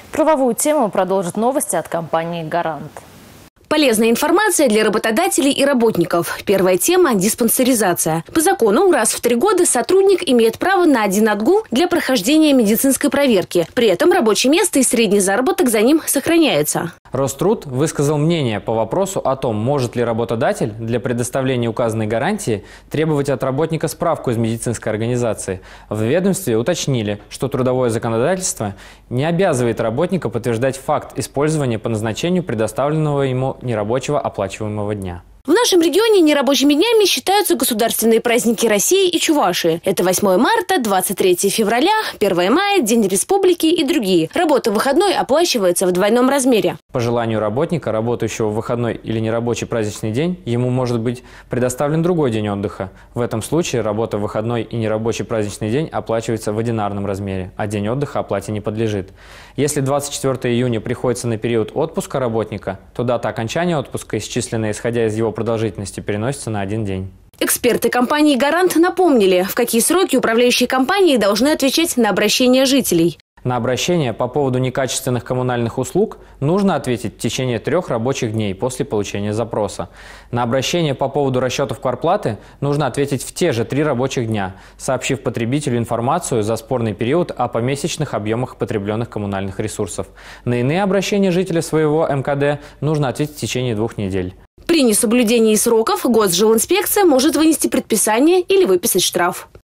Правовую тему продолжат новости от компании «Гарант». Полезная информация для работодателей и работников. Первая тема – диспансеризация. По закону раз в 3 года сотрудник имеет право на 1 отгул для прохождения медицинской проверки. При этом рабочее место и средний заработок за ним сохраняются. Роструд высказал мнение по вопросу о том, может ли работодатель для предоставления указанной гарантии требовать от работника справку из медицинской организации. В ведомстве уточнили, что трудовое законодательство не обязывает работника подтверждать факт использования по назначению предоставленного ему нерабочего оплачиваемого дня. В нашем регионе нерабочими днями считаются государственные праздники России и Чувашии. Это 8 марта, 23 февраля, 1 мая, День Республики и другие. Работа в выходной оплачивается в двойном размере. По желанию работника, работающего в выходной или нерабочий праздничный день, ему может быть предоставлен другой день отдыха. В этом случае работа в выходной и нерабочий праздничный день оплачивается в одинарном размере, а день отдыха оплате не подлежит. Если 24 июня приходится на период отпуска работника, то дата окончания отпуска, исчисленная исходя из его продолжительности, переносится на 1 день. Эксперты компании «Гарант» напомнили, в какие сроки управляющие компании должны отвечать на обращения жителей. На обращение по поводу некачественных коммунальных услуг нужно ответить в течение 3 рабочих дней после получения запроса. На обращение по поводу расчетов квартплаты нужно ответить в те же 3 рабочих дня, сообщив потребителю информацию за спорный период о помесячных объемах потребленных коммунальных ресурсов. На иные обращения жителя своего МКД нужно ответить в течение 2 недель. При несоблюдении сроков Госжилинспекция может вынести предписание или выписать штраф.